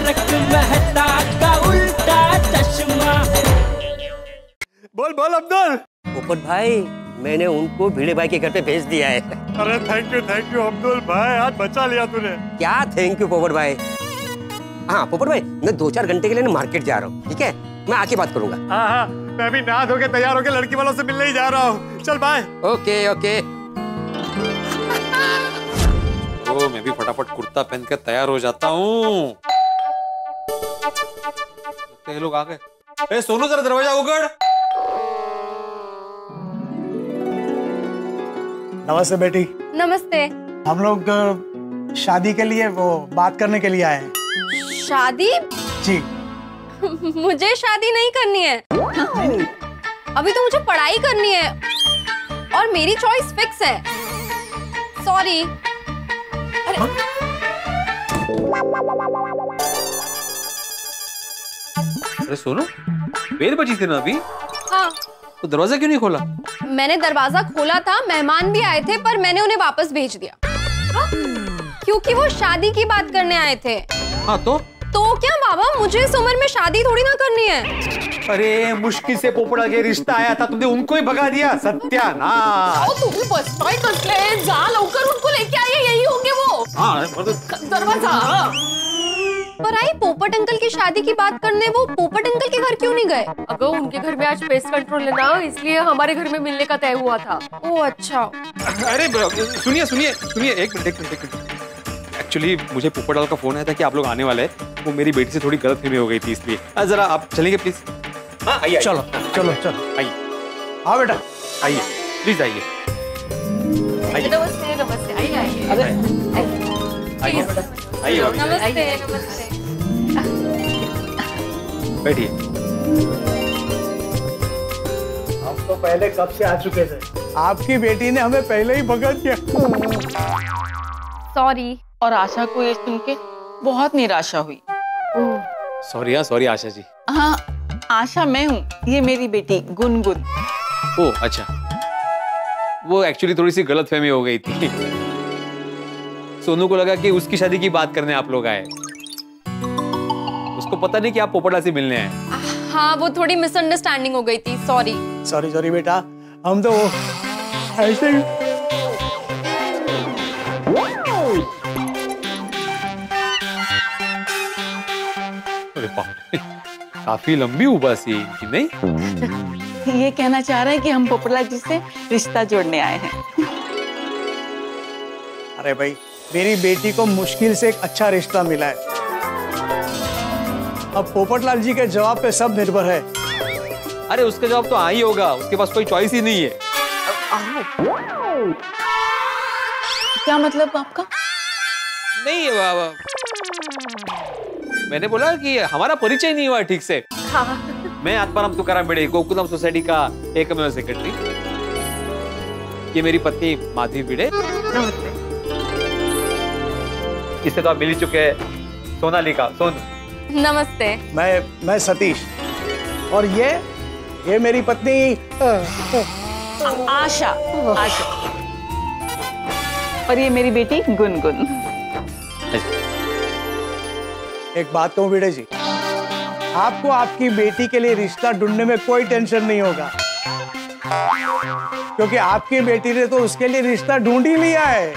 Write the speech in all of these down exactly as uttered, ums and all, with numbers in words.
तारक मेहता का उल्टा चश्मा। बोल बोल अब्दुल। पोपट भाई, मैंने उनको भिड़े भाई के घर पे भेज दिया है। अरे thank you thank you Abdul भाई, आज बचा लिया तूने। क्या थैंक यू पोपट भाई। हाँ पोपट भाई, मैं दो चार घंटे के लिए मार्केट जा रहा हूँ, ठीक है? मैं आके बात करूंगा। हाँ हाँ, मैं भी नहा धो के तैयार होके लड़की वालों से मिलने ही जा रहा हूँ। चल बाय। Okay okay. तो मैं भी फटाफट कुर्ता पहन कर तैयार हो जाता हूँ। ये लोग आ गए। ए सोनू, जरा दरवाजा उगड़। नमस्ते बेटी। नमस्ते। हम लोग शादी के लिए वो बात करने के लिए आए हैं। शादी? जी। मुझे शादी नहीं करनी है। अभी तो मुझे पढ़ाई करनी है और मेरी चॉइस फिक्स है। सॉरी। अरे अरे सोनू, बेल बजी थी ना अभी? हाँ। तो दरवाजा क्यों नहीं खोला? मैंने दरवाजा खोला था, मेहमान भी आए थे, पर मैंने उन्हें वापस भेज दिया। हाँ? क्योंकि वो शादी की बात करने आए थे। हाँ तो? तो क्या बाबा, मुझे इस उम्र में शादी थोड़ी ना करनी है। अरे मुश्किल से पोपड़ा के रिश्ता आया था, तुमने उनको ही भगा दिया। सत्यानाश। तुम्ही बसताय कसले? जा लवकर उनको लेके आइए, यही होंगे वो। हाँ, दरवाजा। पर आई पोपट अंकल की शादी की बात करने वो पोपट अंकल के घर क्यों नहीं गए? अगर उनके घर में आज पेस्ट कंट्रोल है ना, इसलिए हमारे घर में मिलने का तय हुआ था। ओह अच्छा। अरे सुनिए सुनिए सुनिए, एक मिनट एक मिनट एक मिनट। एक्चुअली मुझे पोपटलाल का फोन आया था कि आप लोग आने वाले हैं। वो मेरी बेटी से थोड़ी गलतफहमी हो गई थी, इसलिए जरा आप चलेंगे प्लीज? हाँ आइए। चलो चलो चलो आइए। हाँ बेटा आइए प्लीज आइए। नमस्ते नमस्ते। आइए आइए। आइए आइए नमस्ते नमस्ते। बैठिए। हम तो पहले कब से आ चुके थे, आपकी बेटी ने हमें पहले ही भगा दिया। सॉरी। और आशा को ये सुन के बहुत निराशा हुई। सॉरी हाँ सॉरी आशा जी। हाँ आशा मैं हूँ, ये मेरी बेटी गुनगुन। ओह अच्छा, वो एक्चुअली थोड़ी सी गलतफहमी हो गई थी। सोनू को लगा कि उसकी शादी की बात करने आप लोग आए, उसको पता नहीं कि आप पोपटलाल से मिलने आए। हाँ वो थोड़ी मिसअंडरस्टैंडिंग हो गई थी। सॉरी सॉरी सॉरी बेटा, हम तो ऐसे ही। अरे बाप रे, काफी लंबी उबासी है इनकी, नहीं? ये कहना चाह रहे हैं कि हम पोपटलाल जी से रिश्ता जोड़ने आए हैं। अरे भाई, मेरी बेटी को मुश्किल से एक अच्छा रिश्ता मिला है। अब पोपटलाल जी के जवाब पे सब निर्भर है। अरे उसका जवाब तो आ ही होगा, उसके पास कोई चॉइस ही नहीं है। क्या मतलब आपका? नहीं बाबा, मैंने बोला कि हमारा परिचय नहीं हुआ ठीक से। हाँ। मैं आत्माराम तुकाराम भिड़े, गोकुलम सोसाइटी का एकमेव सेक्रेटरी। ये मेरी पत्नी माधवी भिड़े। नमस्ते। इससे तो आप मिल ही चुके हैं, सोनालिका। सोनू। नमस्ते। मैं मैं सतीश, और ये ये मेरी पत्नी आशा। आशा। और ये मेरी बेटी गुनगुन। एक बात कहूँ भिड़े जी, आपको आपकी बेटी के लिए रिश्ता ढूंढने में कोई टेंशन नहीं होगा, क्योंकि आपकी बेटी ने तो उसके लिए रिश्ता ढूंढ ही लिया है।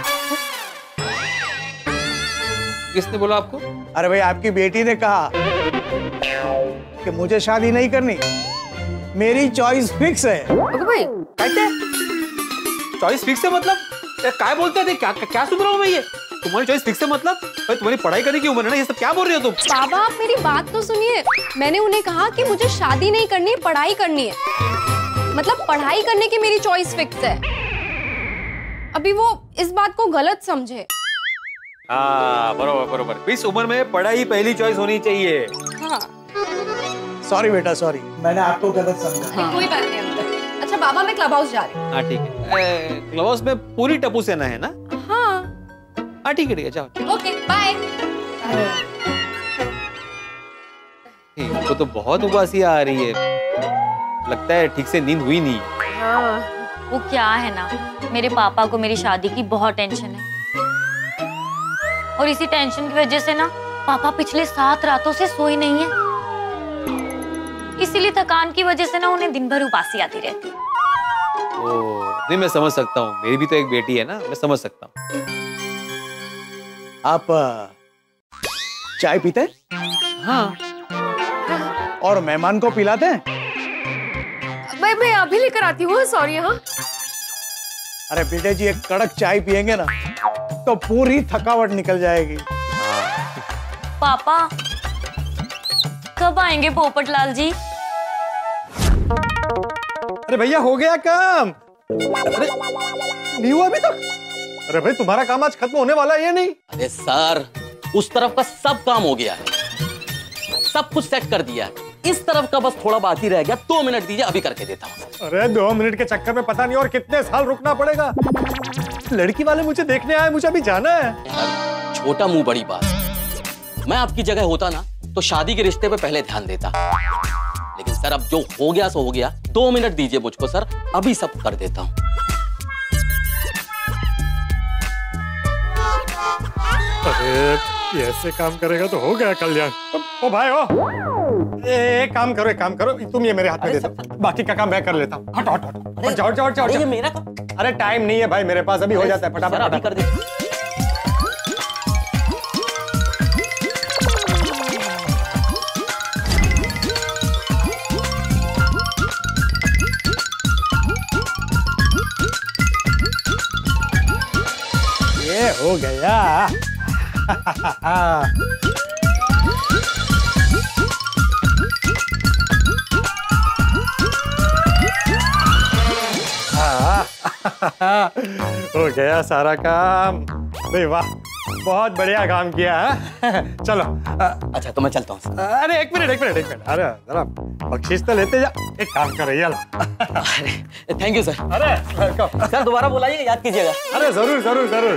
किसने बोला आपको? अरे भाई, आपकी बेटी ने कहा कि मुझे शादी नहीं करनी, मेरी चॉइस फिक्स है। अगर भाई कहते चॉइस फिक्स है मतलब? क्या बोलते थे? क्या क्या सुन रहा हूँ मैं? ये तुम्हारी चॉइस फिक्स है मतलब? भाई तुम्हारी पढ़ाई करने की उम्र है ना, ये सब क्या बोल रहे हो तुम? बाबा आप मेरी बात तो सुनिए। मैंने उन्हें कहा कि मुझे शादी नहीं करनी, पढ़ाई करनी है। मतलब पढ़ाई करने की मेरी चॉइस फिक्स है। अभी वो इस बात को गलत समझे। हाँ बरोबर बरोबर, इस उम्र में पढ़ाई पहली चॉइस होनी चाहिए। हाँ। सॉरी बेटा सॉरी, मैंने आपको गलत समझा। हाँ। कोई बात नहीं अंकल। अच्छा बाबा, मैं क्लब हाउस जा रही हूँ। हाँ ठीक है। क्लब हाउस में पूरी टपू सेना है ना? हाँ हाँ ठीक है ठीक है, जाओ। Okay bye. वो तो बहुत उबासी आ रही है, लगता है ठीक से नींद हुई नहीं। हाँ। वो क्या है ना, मेरे पापा को मेरी शादी की बहुत टेंशन है, और इसी टेंशन की वजह से ना पापा पिछले सात रातों से सोए नहीं है, इसीलिए थकान की वजह से ना उन्हें दिन भर उबासी आती रहती है। ओह, नहीं मैं समझ सकता हूँ, मेरी भी तो एक बेटी है ना, मैं समझ सकता हूँ। आप अ, चाय पीते हैं? हाँ। और मेहमान को पिलाते हैं? मैं मैं अभी लेकर आती हूँ, सॉरी। हाँ अरे बेटे जी, एक कड़क चाय पियेंगे ना तो पूरी थकावट निकल जाएगी। पापा कब आएंगे पोपटलाल जी? अरे भैया हो गया काम। अरे नहीं हुआ अभी तक? अरे भाई तुम्हारा काम आज खत्म होने वाला है या नहीं? अरे सर, उस तरफ का सब काम हो गया है, सब कुछ सेट कर दिया है, इस तरफ का बस थोड़ा बाकी रह गया। दो मिनट दीजिए, अभी करके देता हूँ। अरे दो मिनट के चक्कर में पता नहीं और कितने साल रुकना पड़ेगा। लड़की वाले मुझे देखने आए, मुझे अभी जाना है। सर, छोटा मुंह बड़ी बात। मैं आपकी जगह होता ना तो शादी के रिश्ते पे पहले ध्यान देता, लेकिन सर अब जो हो गया सो हो गया। दो मिनट दीजिए मुझको सर, अभी सब कर देता हूँ। अरे ये ऐसे काम करेगा तो हो गया कल्याण। ओ भाई ओ, एक काम करो, एक काम करो, तुम ये मेरे हाथ में दे दो, बाकी का काम मैं कर लेता हूँ। हटो हटो हटो, जाओ जाओ जाओ। ये मेरा काम। अरे टाइम नहीं है भाई मेरे पास, अभी हो जाता है, फटाफट अभी कर दे। ये हो गया। हो गया सारा काम। भाई वाह, बहुत बढ़िया काम किया है। चलो। अच्छा तो मैं चलता हूँ। अरे एक मिनट एक मिनट एक मिनट, अरे जरा बख्शीश तो लेते जा। एक काम कर रही है। अरे थैंक यू सर। अरे वेलकम सर, दोबारा बुलाइए, याद कीजिएगा। अरे जरूर जरूर जरूर।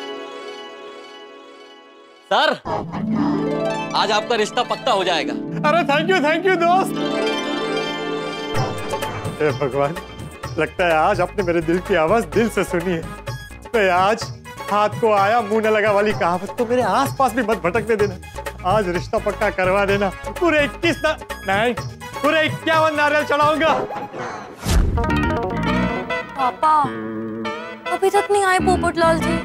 सर, आज आपका रिश्ता पक्का हो जाएगा। अरे थैंक यू थैंक यू दोस्त। हे भगवान, लगता है आज आपने मेरे दिल की आवाज दिल से सुनी है। तो आज हाथ को आया मुंह न लगा वाली कहावत तो मेरे आसपास भी मत भटकने देना। आज रिश्ता पक्का करवा देना। पूरे इक्कीस ना नहीं पूरे इक्यावन नारियल चढ़ाऊंगा। पापा अभी तक नहीं आए पोपटलाल जी।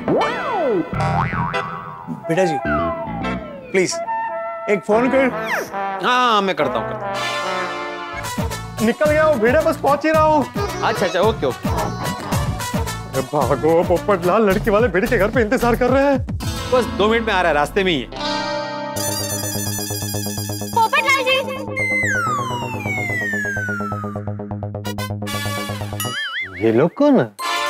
बेटा जी प्लीज एक फोन कर। हाँ मैं करता हूँ। निकल गया हूँ भेड़ा, बस पहुंच ही रहा हूँ। अच्छा अच्छा ओके ओके। अरे भागो पोपटलाल, लड़की वाले भेड़ के घर पे इंतजार कर रहे हैं। बस दो मिनट में आ रहा है, रास्ते में ही है। पोपटलाल जी। ये लोग कौन है?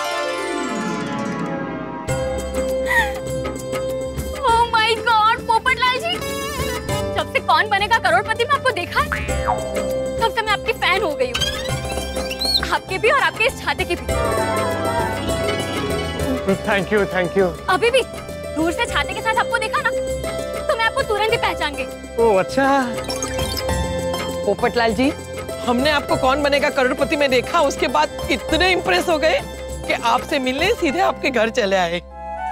Oh my God Popatlal ji, जब से कौन बनेगा करोड़पति में आपको देखा है तब से मैं आपकी फैन हो गई हूँ, आपके भी और आपके इस छाते की भी। Thank you thank you. अभी भी दूर से छाते के साथ आपको देखा ना तो मैं आपको तुरंत ही पहचान गई। ओह अच्छा। पोपटलाल जी, हमने आपको कौन बनेगा करोड़पति में देखा, उसके बाद इतने इम्प्रेस हो गए कि आपसे मिलने सीधे आपके घर चले आए।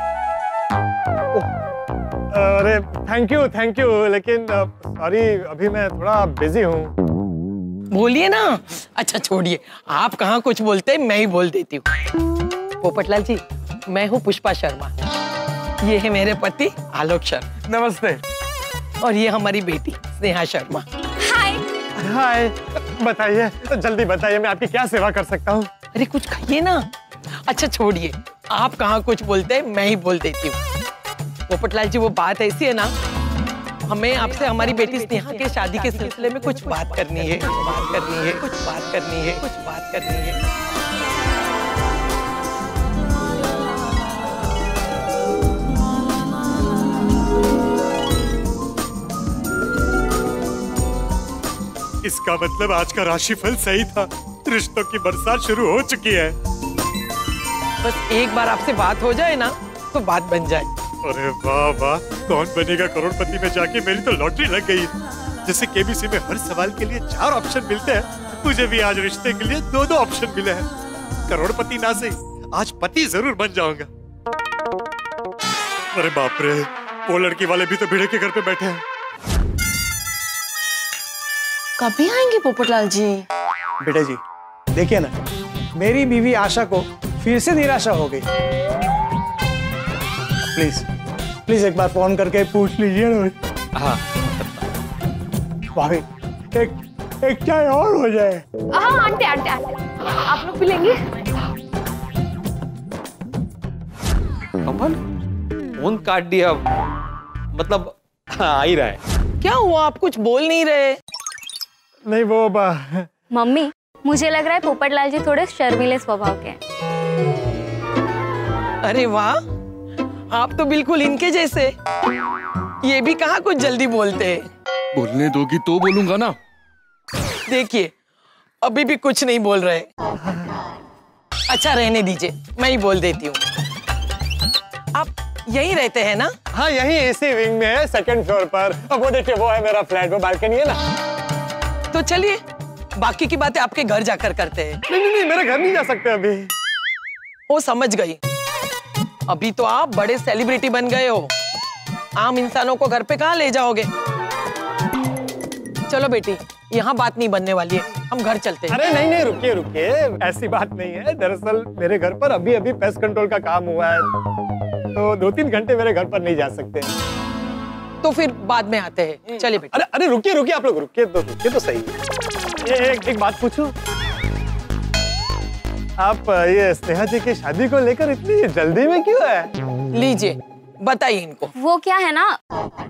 अरे थैंक यू थैंक यू, लेकिन सॉरी अभी मैं थोड़ा बिजी हूँ। बोलिए ना। अच्छा छोड़िए, आप कहाँ कुछ बोलते हैं, मैं ही बोल देती हूँ। पोपटलाल जी, मैं हूँ पुष्पा शर्मा, ये है मेरे पति आलोक शर्मा। नमस्ते। और ये हमारी बेटी स्नेहा शर्मा। हाय। हाय, बताइए जल्दी बताइए, मैं आपकी क्या सेवा कर सकता हूँ? अरे कुछ खाइए ना। अच्छा छोड़िए, आप कहाँ कुछ बोलते हैं, मैं ही बोल देती हूँ। पोपटलाल जी, वो बात ऐसी है ना, हमें आपसे हमारी बेटी स्नेहा के शादी के सिलसिले में कुछ बात करनी है, कुछ बात करनी है, कुछ बात करनी है, कुछ बात करनी है। इसका मतलब आज का राशिफल सही था, रिश्तों की बरसात शुरू हो चुकी है। बस एक बार आपसे बात हो जाए ना तो बात बन जाए। अरे वाह वाह, कौन बनेगा करोड़पति में जाके मेरी तो लॉटरी लग गई। जैसे केबीसी में हर सवाल के लिए चार ऑप्शन मिलते हैं, मुझे भी आज रिश्ते के लिए दो दो ऑप्शन मिले हैं। करोड़पति ना सही, आज पति जरूर बन जाऊंगा। अरे बाप रे, वो लड़की वाले भी तो भिड़े के घर पे बैठे हैं। कभी आएंगे पोपटलाल जी? बेटा जी देखिए ना, मेरी बीवी आशा को फिर से निराशा हो गई। प्लीज प्लीज एक बार फोन करके पूछ लीजिए ना। हाँ भाभी एक एक चाय और हो जाए। हाँ आंटी आंटी आंटी आप लोग भी लेंगे? कमल फोन काट दिया, मतलब आ ही रहा है। क्या हुआ, आप कुछ बोल नहीं रहे? नहीं वो बा... मम्मी मुझे लग रहा है पोपटलाल जी थोड़े शर्मीले स्वभाव के हैं। अरे वाह, आप तो बिल्कुल इनके जैसे। ये भी कहाँ कुछ जल्दी बोलते हैं। बोलने दोगी तो बोलूंगा ना। देखिए अभी भी कुछ नहीं बोल रहे। अच्छा रहने दीजिए, मैं ही बोल देती हूँ। आप यहीं रहते हैं ना? हाँ यही इसी विंग में है, सेकंड फ्लोर पर। अब वो देखिए वो है मेरा फ्लैट, वो बालकनी है ना। तो चलिए बाकी की बातें आपके घर जाकर करते हैं। नहीं नहीं नहीं मेरे घर नहीं जा सकते अभी। वो समझ गई, अभी तो आप बड़े सेलिब्रिटी बन गए हो, आम इंसानों को घर पे कहाँ ले जाओगे। चलो बेटी यहाँ बात नहीं बनने वाली है, हम घर चलते हैं। अरे नहीं नहीं रुकिए रुकिए, ऐसी बात नहीं है। दरअसल मेरे घर पर अभी अभी पेस्ट कंट्रोल का काम हुआ है, तो दो तीन घंटे मेरे घर पर नहीं जा सकते। तो फिर बाद में आते हैं, चलिए बेटी। अरे अरे रुकिए रुकिए, आप लोग रुकिए तो रुकिए तो सही। ये एक, एक बात पूछूं, आप ये स्नेहा जी की शादी को लेकर इतनी जल्दी में क्यों है? लीजिए बताइए इनको। वो क्या है ना,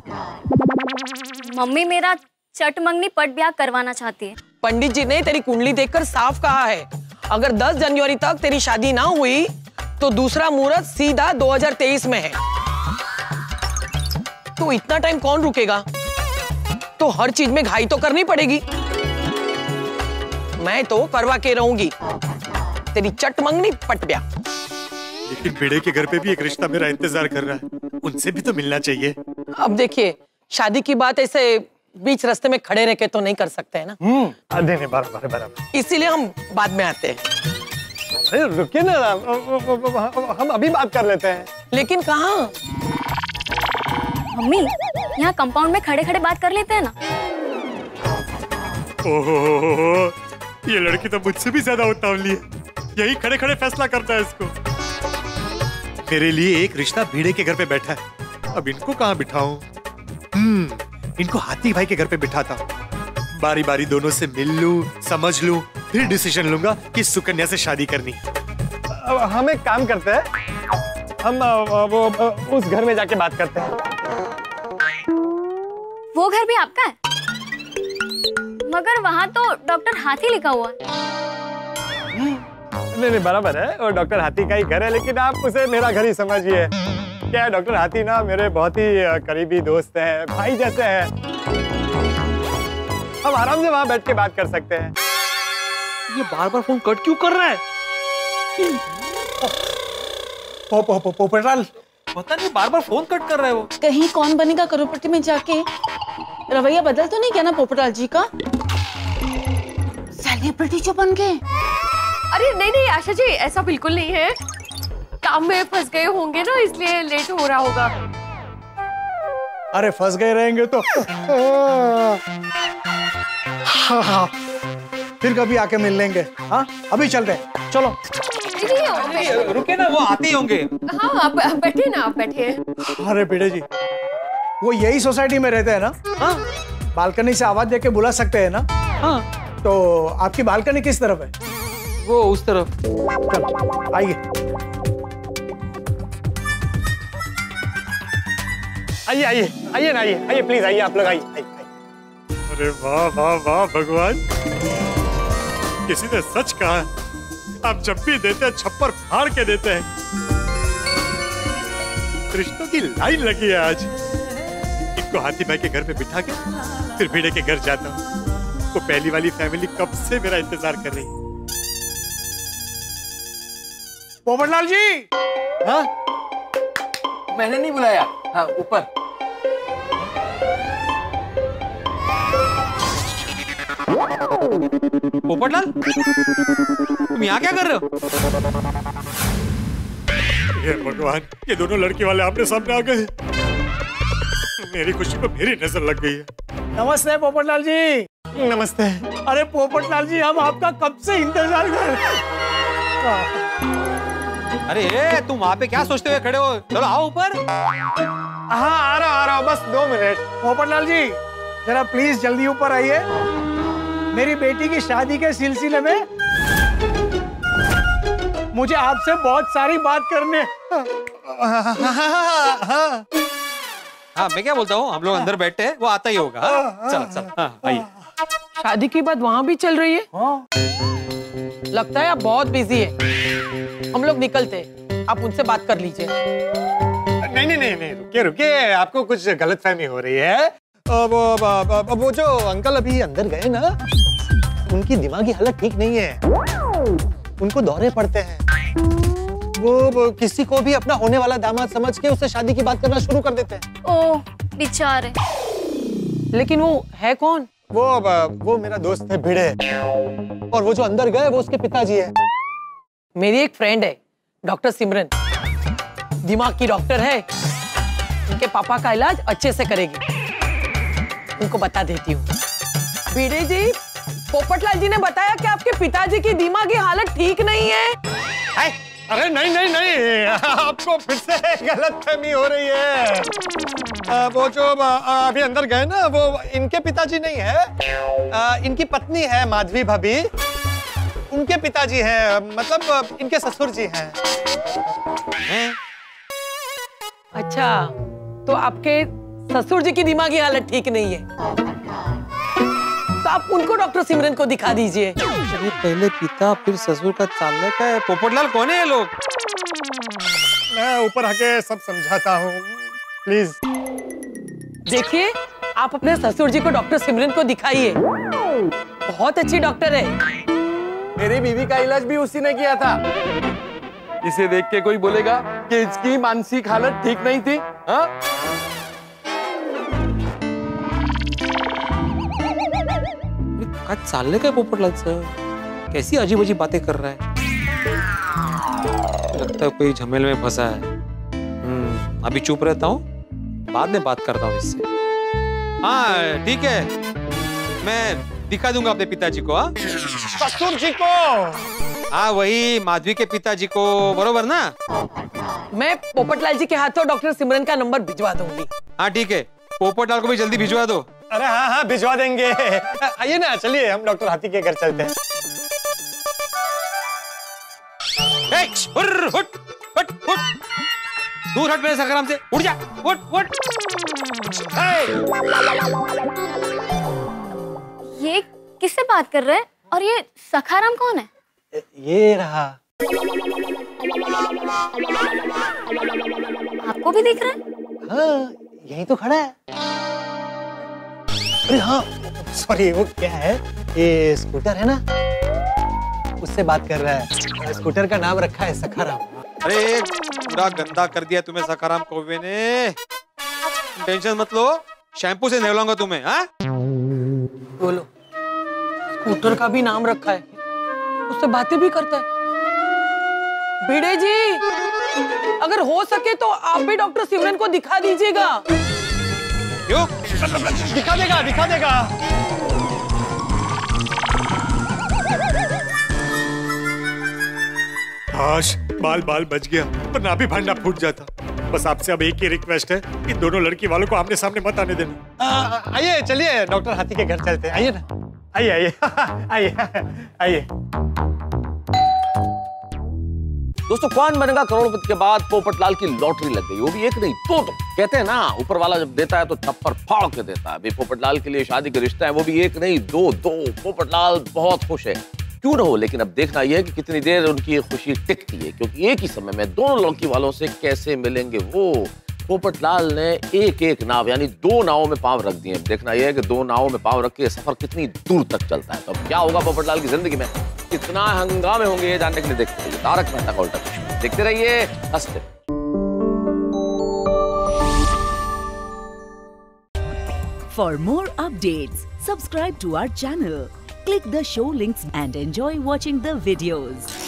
मम्मी मेरा चट मंगनी पट ब्याह करवाना चाहती है। पंडित जी ने तेरी कुंडली देखकर साफ कहा है, अगर दस जनवरी तक तेरी शादी ना हुई तो दूसरा मुहूर्त सीधा दो हज़ार तेईस में है। तो इतना टाइम कौन रुकेगा? तो हर चीज में घाई तो करनी पड़ेगी। मैं तो करवा के रहूंगी तेरी चट मंगनी पट ब्याह। लेकिन बेड़े के घर पे भी एक रिश्ता मेरा इंतजार कर रहा है, उनसे भी तो मिलना चाहिए। अब देखिए शादी की बात ऐसे बीच रास्ते में खड़े रह के तो नहीं कर सकते हैं ना। हम्म नहीं बराबर बराबर, इसीलिए हम बाद में आते हैं। अरे रुकिए ना, हम अभी बात कर लेते हैं। लेकिन कहाँ? मम्मी यहाँ कंपाउंड में खड़े खड़े बात कर लेते हैं ना। ओहो, ये लड़की तो मुझसे भी ज्यादा उतावली है, यही खड़े खड़े फैसला करता है इसको। मेरे लिए एक रिश्ता भीड़े के घर पे बैठा है, अब इनको कहाँ बिठाऊं? हम्म इनको हाथी भाई के घर पे बिठाता हूँ, बारी बारी दोनों से मिल लूं, समझ लूं, फिर डिसीजन लूंगा कि सुकन्या से शादी करनी। हम एक काम करते हैं, हम वो उस घर में जाके बात करते हैं। वो घर भी आपका है? मगर वहाँ तो डॉक्टर हाथी लिखा हुआ है। नहीं नहीं बराबर है, वो डॉक्टर हाथी का ही घर है, लेकिन आप उसे मेरा घर ही समझिए। क्या है, डॉक्टर हाथी ना मेरे बहुत ही करीबी दोस्त हैं, भाई जैसे हैं। हम आराम से वहाँ बैठ के बात कर सकते हैं। ये बार बार फोन कट क्यों कर रहा है? पो, पो, पो, पोपटलाल पता नहीं बार बार फोन कट कर रहा है वो। कहीं कौन बनेगा करोड़पति में जाके रवैया बदल तो नहीं क्या ना पोपटलाल जी का? सेलिब्रिटी जो बन गए। अरे नहीं नहीं आशा जी, ऐसा बिल्कुल नहीं है। काम में फंस गए होंगे ना, इसलिए लेट हो रहा होगा। अरे फंस गए रहेंगे तो हाँ, हाँ, फिर कभी आके मिल लेंगे। हाँ अभी चलते हैं, चलो। रुके ना, वो आते ही होंगे। हाँ आप आप बैठिए ना, आप बैठिए। अरे बेटे जी, वो यही सोसाइटी में रहते हैं ना? हाँ। बालकनी से आवाज देके बुला सकते हैं ना? हाँ। तो आपकी बालकनी किस तरफ है? वो उस तरफ। चलो आइए आइए आइए आइए ना, आइए आइए प्लीज, आइए आप लोग, आइए आइए। अरे वाह वाह वाह भगवान, किसी ने सच कहा, आप जब भी देते हैं छप्पर फाड़ के देते हैं। रिश्तों की लाइन लगी है आज। इनको हाथी भाई के घर पे बिठा के फिर भीड़े के घर जाता हूँ। वो पहली वाली फैमिली कब से मेरा इंतजार कर रही है। पोपटलाल जी। हाँ मैंने नहीं बुलाया। हाँ ऊपर। पोपटलाल तुम यहाँ क्या कर रहे हो? ये भगवान, ये दोनों लड़की वाले आमने सामने आ गए। मेरी खुशी पे मेरी नजर लग गई है। नमस्ते पोपटलाल जी। नमस्ते। अरे पोपटलाल जी, हम आपका कब से इंतजार कर रहे हैं। अरे ए, तुम वहाँ पे क्या सोचते हुए खड़े हो? चलो आओ ऊपर। हाँ आ रहा आ रहा बस दो मिनट। पोपटलाल जी जरा प्लीज जल्दी ऊपर आइए। मेरी बेटी की शादी के सिलसिले में मुझे आपसे बहुत सारी बात करने। हाँ मैं क्या बोलता हूँ, हम लोग अंदर बैठे हैं, वो आता ही होगा। चल चल हाँ, आइए। शादी की बात वहाँ भी चल रही है। लगता है आप बहुत बिजी है। हम लोग निकलते हैं, आप उनसे बात कर लीजिए। नहीं नहीं नहीं नहीं रुकिए रुकिए, आपको कुछ गलतफहमी हो रही है। वो वो वो जो अंकल अभी अंदर गए ना, उनकी दिमागी हालत ठीक नहीं है। उनको दौरे पड़ते हैं। वो, वो किसी को भी अपना होने वाला दामाद समझ के उससे शादी की बात करना शुरू कर देते हैं। ओह बेचारे। लेकिन वो है कौन? वो वो मेरा दोस्त है भिड़े, और वो जो अंदर गए वो उसके पिताजी है। मेरी एक फ्रेंड है डॉक्टर सिमरन, दिमाग की डॉक्टर है। उनके पापा का इलाज अच्छे से करेगी। उनको बता देती हूँ। भिड़े जी, पोपटलाल जी ने बताया कि आपके पिताजी की दिमागी हालत ठीक नहीं है। हाय, अरे नहीं नहीं नहीं, आपको फिर से गलतफहमी हो रही है। आ, वो जो आ, अभी अंदर गए ना, वो इनके पिताजी नहीं है। आ, इनकी पत्नी है माधवी भाभी, उनके पिताजी हैं, मतलब इनके ससुर जी हैं। हैं? अच्छा, तो आपके ससुर जी की दिमागी हालत ठीक नहीं है, तो आप उनको डॉक्टर सिमरन को दिखा दीजिए। अरे पहले पिता फिर ससुर का चालने का है। पोपटलाल कौन है ये लोग? मैं ऊपर आके सब समझाता हूँ, प्लीज। देखिए, आप अपने ससुर जी को डॉक्टर सिमरन को दिखाइए। बहुत अच्छी डॉक्टर है। मेरी बीवी का इलाज भी उसी ने किया था। इसे देख के कोई बोलेगा कि इसकी मानसिक हालत ठीक नहीं थी? हाँ? आज चालने का पोपटलाल सर, कैसी अजीब अजीब बातें कर रहा है। लगता है कोई झमेल में फंसा है। हम्म, अभी चुप रहता हूँ, बाद में बात करता हूँ इससे। हाँ ठीक है, मैं दिखा दूंगा अपने पिताजी को। हाँ ससुर जी को? हाँ वही माधवी के पिताजी को, बरोबर ना? मैं पोपटलाल जी के हाथों डॉक्टर सिमरन का नंबर भिजवा दूंगी। हाँ ठीक है, पोपटलाल को भी जल्दी भिजवा दो। अरे हाँ हाँ भिजवा देंगे। आइए ना, चलिए हम डॉक्टर हाथी के घर चलते हैं। ए, हुर्र, हुट, हुट, हुट। दूर हट मेरे सखराम से, उड़ जा, उठ, उठ। ये किससे बात कर रहे हैं? और ये सखाराम कौन है? ये रहा। आपको भी दिख रहा है? हाँ, यही तो खड़ा है। अरे हाँ, सॉरी, वो क्या है, ये स्कूटर है ना, उससे बात कर रहा है। स्कूटर का नाम रखा है सखाराम। अरे पूरा गंदा कर दिया तुम्हें सखाराम कौवे ने। टेंशन मत लो, शैम्पू से नहलाऊंगा तुम्हें। हाँ बोलो, स्कूटर का भी नाम रखा है, उससे बातें भी करता है। भिड़े जी, अगर हो सके तो आप भी डॉक्टर सिमरन को दिखा दीजिएगा। क्यों? दिखा देगा, दिखा देगा। काश बाल बाल बच गया, वरना भी भांडा फूट जाता। बस आपसे अब एक ही रिक्वेस्ट है कि दोनों लड़की वालों को आमने सामने मत आने देना। आइए चलिए डॉक्टर हाथी के घर चलते हैं। आइए ना, आइए आइए आइए आइए। दोस्तों, कौन बनेगा करोड़पति के बाद पोपटलाल की लॉटरी लग गई, वो भी एक नहीं दो। तो कहते हैं ना, ऊपर वाला जब देता है तो छप्पर फाड़ के देता है। अभी पोपटलाल के लिए शादी के रिश्ता है, वो भी एक नहीं दो दो। पोपटलाल बहुत खुश है, क्यों ना हो, लेकिन अब देखना यह है कि कितनी देर उनकी ये खुशी टिकती है, क्योंकि एक ही समय में दोनों लड़की वालों से कैसे मिलेंगे वो। पोपटलाल ने एक एक नाव यानी दो नावों में पांव रख दिए। देखना यह है कि दो नावों में पांव रख के सफर कितनी दूर तक चलता है। तो अब क्या होगा पोपटलाल की जिंदगी में, कितना हंगामे होंगे, ये जानने के लिए देखते रहिए तारक मेहता का उल्टा चश्मा। देखते रहिए, हंसते। For more updates, subscribe to our channel, click the show links and enjoy watching the videos.